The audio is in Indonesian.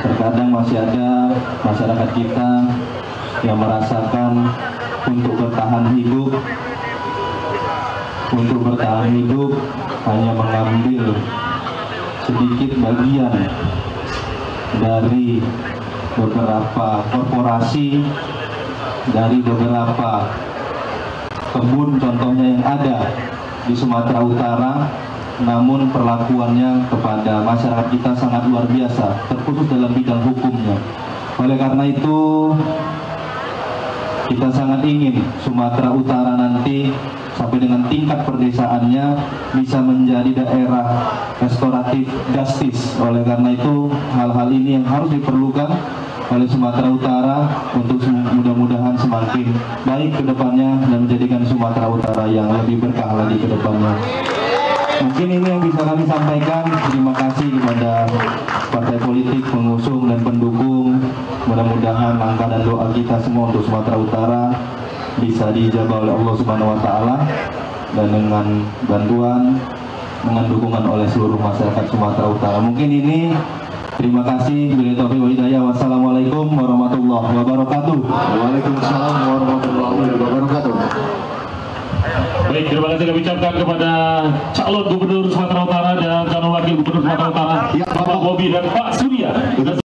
Terkadang masih ada masyarakat kita yang merasakan untuk bertahan hidup hanya mengambil sedikit bagian dari beberapa korporasi, dari beberapa kebun contohnya yang ada di Sumatera Utara, namun perlakuannya kepada masyarakat kita sangat luar biasa, terkhusus dalam bidang hukumnya. Oleh karena itu, kita sangat ingin Sumatera Utara nanti sampai dengan tingkat perdesaannya bisa menjadi daerah restoratif justice. Oleh karena itu, hal-hal ini yang harus diperlukan oleh Sumatera Utara untuk mudah-mudahan semakin baik ke depannya dan menjadikan Sumatera Utara yang lebih berkah lagi ke depannya. Mungkin ini yang bisa kami sampaikan. Terima kasih kepada partai politik, pengusung dan pendukung. Mudah-mudahan langkah dan doa kita semua untuk Sumatera Utara bisa diijabah oleh Allah Subhanahu wa Ta'ala, dan dengan bantuan, dengan dukungan oleh seluruh masyarakat Sumatera Utara. Mungkin ini, terima kasih. Billahi taufiq wal hidayah. Wassalamualaikum warahmatullahi wabarakatuh. Waalaikumsalam warahmatullahi wabarakatuh. Baik, terima kasih kami ucapkan kepada calon gubernur Sumatera Utara dan calon wakil gubernur Sumatera Utara, Bapak Bobi dan Pak Surya.